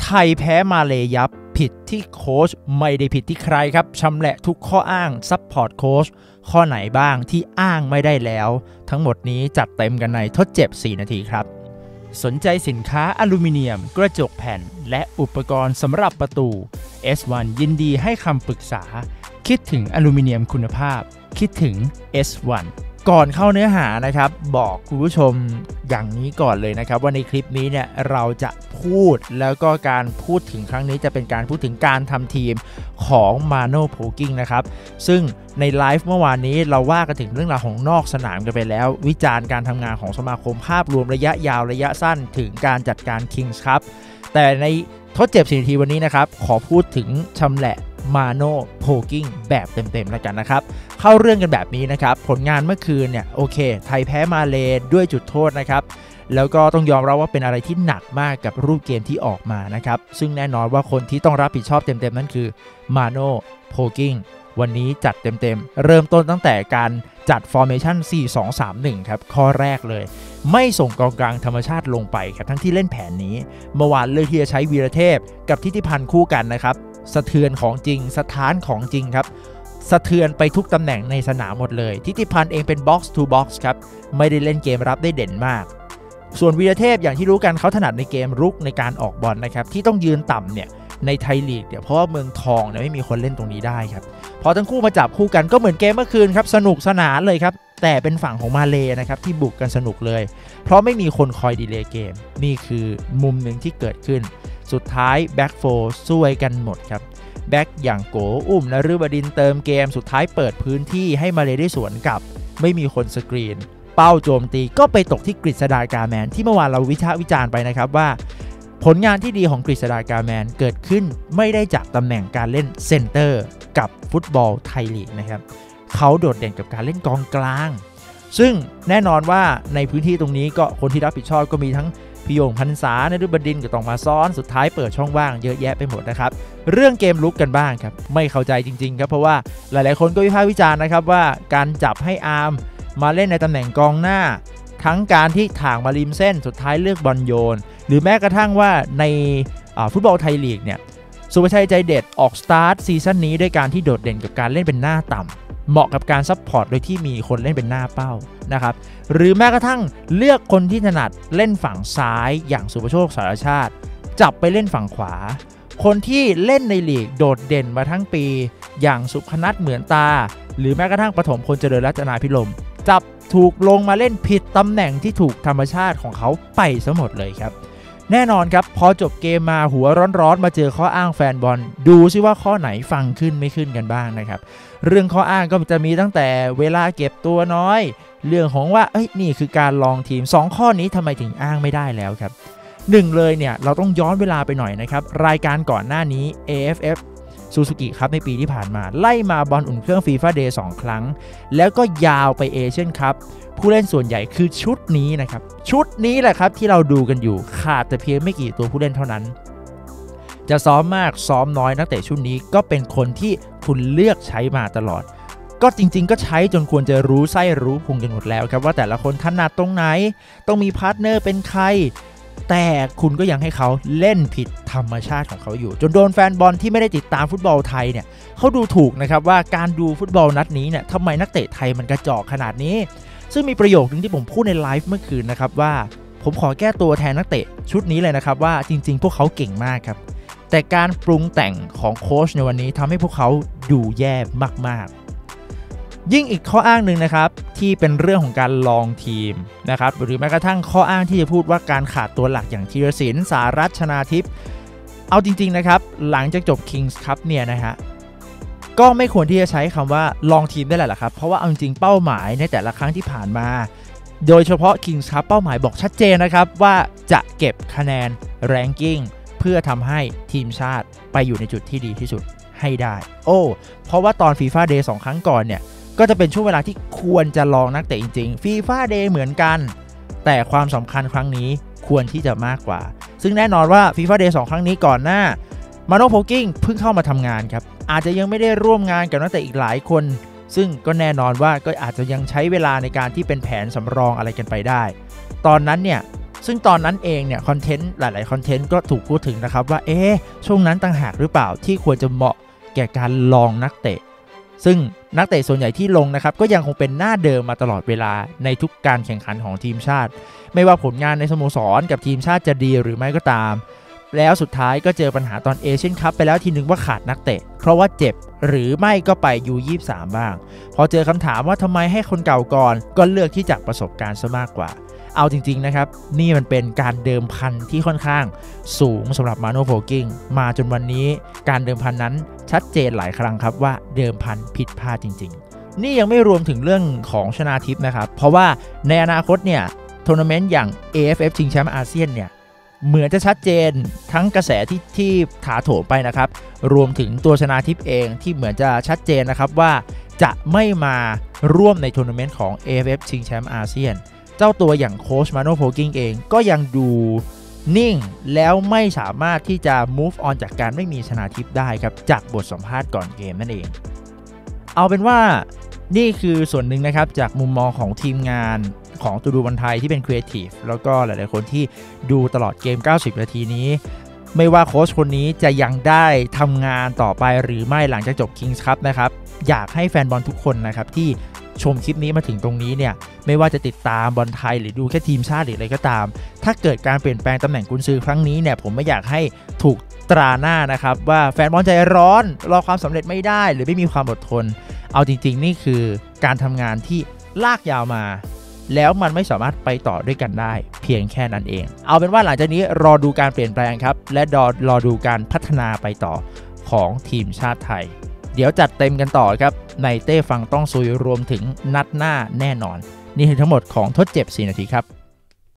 ไทยแพ้มาเลยับผิดที่โค้ชไม่ได้ผิดที่ใครครับชำแหละทุกข้ออ้างซัพพอร์ตโค้ชข้อไหนบ้างที่อ้างไม่ได้แล้วทั้งหมดนี้จัดเต็มกันในทดเจ็บ4นาทีครับสนใจสินค้าอลูมิเนียมกระจกแผ่นและอุปกรณ์สำหรับประตู S1 ยินดีให้คำปรึกษาคิดถึงอลูมิเนียมคุณภาพคิดถึง S1 ก่อนเข้าเนื้อหานะครับบอกคุณผู้ชมอย่างนี้ก่อนเลยนะครับว่าในคลิปนี้เนี่ยเราจะพูดแล้วก็การพูดถึงครั้งนี้จะเป็นการพูดถึงการทำทีมของ Mano Poking นะครับซึ่งในไลฟ์เมื่อวานนี้เราว่ากันถึงเรื่องราวของนอกสนามกันไปแล้ววิจารณ์การทำงานของสมาคมภาพรวมระยะยาวระยะสั้นถึงการจัดการ Kings ครับแต่ในทดเจ็บ4นาทีวันนี้นะครับขอพูดถึงชำแหละMano Poking แบบเต็มๆแล้วกันนะครับเข้าเรื่องกันแบบนี้นะครับผลงานเมื่อคืนเนี่ยโอเคไทยแพ้มาเลด้วยจุดโทษนะครับแล้วก็ต้องยอมรับว่าเป็นอะไรที่หนักมากกับรูปเกมที่ออกมานะครับซึ่งแน่นอนว่าคนที่ต้องรับผิดชอบเต็มๆนั่นคือ Mano Poking วันนี้จัดเต็มๆเริ่มต้นตั้งแต่การจัด formation 4-2-3-1 ครับข้อแรกเลยไม่ส่งกองกลางธรรมชาติลงไปครับทั้งที่เล่นแผนนี้เมื่อวานเลือกที่จะใช้วีรเทพกับทิติพันธ์คู่กันนะครับสะเทือนของจริงสถานของจริงครับสะเทือนไปทุกตำแหน่งในสนามหมดเลยทิติพันธ์เองเป็น box to box ครับไม่ได้เล่นเกมรับได้เด่นมากส่วนวีรเทพอย่างที่รู้กันเขาถนัดในเกมรุกในการออกบอลนะครับที่ต้องยืนต่ำเนี่ยในไทยลีกเนี่ยเพราะว่าเมืองทองเนี่ยไม่มีคนเล่นตรงนี้ได้ครับพอทั้งคู่มาจับคู่กันก็เหมือนเกมเมื่อคืนครับสนุกสนานเลยครับแต่เป็นฝั่งของมาเลนะครับที่บุกกันสนุกเลยเพราะไม่มีคนคอยดีเลย์เกมนี่คือมุมหนึ่งที่เกิดขึ้นสุดท้ายแบ็กโฟร์ซวยกันหมดครับแบ็กอย่างโกอุ้มนฤบดินเติมเกมสุดท้ายเปิดพื้นที่ให้มาเลได้สวนกลับไม่มีคนสกรีนเป้าโจมตีก็ไปตกที่กฤษฎากาแมนที่เมื่อวานเราวิจารณ์ไปนะครับว่าผลงานที่ดีของกฤษฎากาแมนเกิดขึ้นไม่ได้จากตำแหน่งการเล่นเซนเตอร์กับฟุตบอลไทยลีกนะครับเขาโดดเด่นกับการเล่นกองกลางซึ่งแน่นอนว่าในพื้นที่ตรงนี้ก็คนที่รับผิดชอบก็มีทั้งพี่โยงพันษานฤบดินก็ต้องมาซ้อนสุดท้ายเปิดช่องว่างเยอะแยะไปหมดนะครับเรื่องเกมลุกกันบ้างครับไม่เข้าใจจริงๆครับเพราะว่าหลายๆคนก็วิพากษ์วิจารณ์นะครับว่าการจับให้อาร์มมาเล่นในตำแหน่งกองหน้าทั้งการที่ถ่างมาริมเส้นสุดท้ายเลือกบอลโยนหรือแม้กระทั่งว่าในฟุตบอลไทยลีกเนี่ยสุภชัยใจเด็ดออกสตาร์ทซีซั่นนี้ด้วยการที่โดดเด่นกับการเล่นเป็นหน้าต่ำเหมาะกับการซัพพอร์ตโดยที่มีคนเล่นเป็นหน้าเป้านะครับหรือแม้กระทั่งเลือกคนที่ถนัดเล่นฝั่งซ้ายอย่างสุภโชคสารชาติจับไปเล่นฝั่งขวาคนที่เล่นในลีกโดดเด่นมาทั้งปีอย่างสุพนัทเหมือนตาหรือแม้กระทั่งปฐมพลเจริญรัตนาภิรมย์จับถูกลงมาเล่นผิดตำแหน่งที่ถูกธรรมชาติของเขาไปซะหมดเลยครับแน่นอนครับพอจบเกมมาหัวร้อนๆมาเจอข้ออ้างแฟนบอลดูซิว่าข้อไหนฟังขึ้นไม่ขึ้นกันบ้างนะครับเรื่องข้ออ้างก็จะมีตั้งแต่เวลาเก็บตัวน้อยเรื่องของว่านี่คือการลองทีม2ข้อนี้ทำไมถึงอ้างไม่ได้แล้วครับ1เลยเนี่ยเราต้องย้อนเวลาไปหน่อยนะครับรายการก่อนหน้านี้ AFF ซูซูกิครับในปีที่ผ่านมาไล่มาบอลอุ่นเครื่อง FIFA Day 2 ครั้งแล้วก็ยาวไปเอเชียนคัพผู้เล่นส่วนใหญ่คือชุดนี้นะครับชุดนี้แหละครับที่เราดูกันอยู่ขาดแต่เพียงไม่กี่ตัวผู้เล่นเท่านั้นจะซ้อมมากซ้อมน้อยนักเตะชุดนี้ก็เป็นคนที่คุณเลือกใช้มาตลอดก็จริงๆก็ใช้จนควรจะรู้ไส้รู้พุงกันหมดแล้วครับว่าแต่ละคนถนัดตรงไหนต้องมีพาร์ทเนอร์เป็นใครแต่คุณก็ยังให้เขาเล่นผิดธรรมชาติของเขาอยู่จนโดนแฟนบอลที่ไม่ได้ติดตามฟุตบอลไทยเนี่ยเขาดูถูกนะครับว่าการดูฟุตบอลนัดนี้เนี่ยทำไมนักเตะไทยมันกระจอกขนาดนี้ซึ่งมีประโยคนึงที่ผมพูดในไลฟ์เมื่อคืนนะครับว่าผมขอแก้ตัวแทนนักเตะชุดนี้เลยนะครับว่าจริงๆพวกเขาเก่งมากครับแต่การปรุงแต่งของโค้ชในวันนี้ทำให้พวกเขาดูแย่มากๆยิ่งอีกข้ออ้างหนึ่งนะครับที่เป็นเรื่องของการลองทีมนะครับหรือแม้กระทั่งข้ออ้างที่จะพูดว่าการขาดตัวหลักอย่างธีรศิลป์สารัตน์ชนาทิพย์เอาจริงๆนะครับหลังจากจบ Kings Cup เนี่ยนะฮะก็ไม่ควรที่จะใช้คำว่าลองทีมได้แหละครับเพราะว่าเอาจริงๆเป้าหมายในแต่ละครั้งที่ผ่านมาโดยเฉพาะ Kings Cup เป้าหมายบอกชัดเจนนะครับว่าจะเก็บคะแนน ranking เพื่อทำให้ทีมชาติไปอยู่ในจุดที่ดีที่สุดให้ได้เพราะว่าตอน FIFA Day 2 ครั้งก่อนเนี่ยก็จะเป็นช่วงเวลาที่ควรจะลองนักเตะจริงๆ FIFA Day เหมือนกันแต่ความสำคัญครั้งนี้ควรที่จะมากกว่าซึ่งแน่นอนว่า FIFA Day 2 ครั้งนี้ก่อนหน้าMano Poking เพิ่งเข้ามาทำงานครับอาจจะยังไม่ได้ร่วมงานกับนักเตะอีกหลายคนซึ่งก็แน่นอนว่าก็อาจจะยังใช้เวลาในการที่เป็นแผนสำรองอะไรกันไปได้ตอนนั้นเนี่ยซึ่งตอนนั้นเองเนี่ยคอนเทนต์หลายๆคอนเทนต์ก็ถูกพูดถึงนะครับว่าช่วงนั้นต่างหากหรือเปล่าที่ควรจะเหมาะแก่การลองนักเตะซึ่งนักเตะส่วนใหญ่ที่ลงนะครับก็ยังคงเป็นหน้าเดิมมาตลอดเวลาในทุกการแข่งขันของทีมชาติไม่ว่าผลงานในสโมสรกับทีมชาติจะดีหรือไม่ก็ตามแล้วสุดท้ายก็เจอปัญหาตอนเอเชียนคัพไปแล้วทีนึงว่าขาดนักเตะเพราะว่าเจ็บหรือไม่ก็ไป U23 บ้างพอเจอคำถามว่าทำไมให้คนเก่าก่อนก็เลือกที่จากประสบการณ์ซะมากกว่าเอาจริงๆนะครับนี่มันเป็นการเดิมพันที่ค่อนข้างสูงสำหรับมาโนโพกิ้งมาจนวันนี้การเดิมพันนั้นชัดเจนหลายครั้งครับว่าเดิมพันผิดพลาดจริงๆนี่ยังไม่รวมถึงเรื่องของชนาทิพย์นะครับเพราะว่าในอนาคตเนี่ยทัวร์นาเมนต์อย่าง AFF ชิงแชมป์อาเซียนเนี่ยเหมือนจะชัดเจนทั้งกระแสที่ถาโถมไปนะครับรวมถึงตัวชนาทิพย์เองที่เหมือนจะชัดเจนนะครับว่าจะไม่มาร่วมในทัวร์นาเมนต์ของ AFF ชิงแชมป์อาเซียนเจ้าตัวอย่างโค้ชมาโนโพกิ้งเองก็ยังดูนิ่งแล้วไม่สามารถที่จะ move on จากการไม่มีชนาทิพย์ได้ครับจากบทสัมภาษณ์ก่อนเกมนั่นเองเอาเป็นว่านี่คือส่วนหนึ่งนะครับจากมุมมองของทีมงานของตูดูบอลไทยที่เป็นครีเอทีฟแล้วก็หลายๆคนที่ดูตลอดเกม90นาทีนี้ไม่ว่าโค้ชคนนี้จะยังได้ทำงานต่อไปหรือไม่หลังจากจบ Kings Cup นะครับอยากให้แฟนบอลทุกคนนะครับที่ชมคลิปนี้มาถึงตรงนี้เนี่ยไม่ว่าจะติดตามบอลไทยหรือดูแค่ทีมชาติหรืออะไรก็ตามถ้าเกิดการเปลี่ยนแปลงตำแหน่งกุนซือครั้งนี้เนี่ยผมไม่อยากให้ถูกตราหน้านะครับว่าแฟนบอลใจร้อนรอความสำเร็จไม่ได้หรือไม่มีความอดทนเอาจริงๆนี่คือการทำงานที่ลากยาวมาแล้วมันไม่สามารถไปต่อด้วยกันได้เพียงแค่นั้นเองเอาเป็นว่าหลังจากนี้รอดูการเปลี่ยนแปลงครับและรอดูการพัฒนาไปต่อของทีมชาติไทยเดี๋ยวจัดเต็มกันต่อครับในเต้ฟังต้องซุยรวมถึงนัดหน้าแน่นอนนี่คือทั้งหมดของทดเจ็บ4นาทีครับ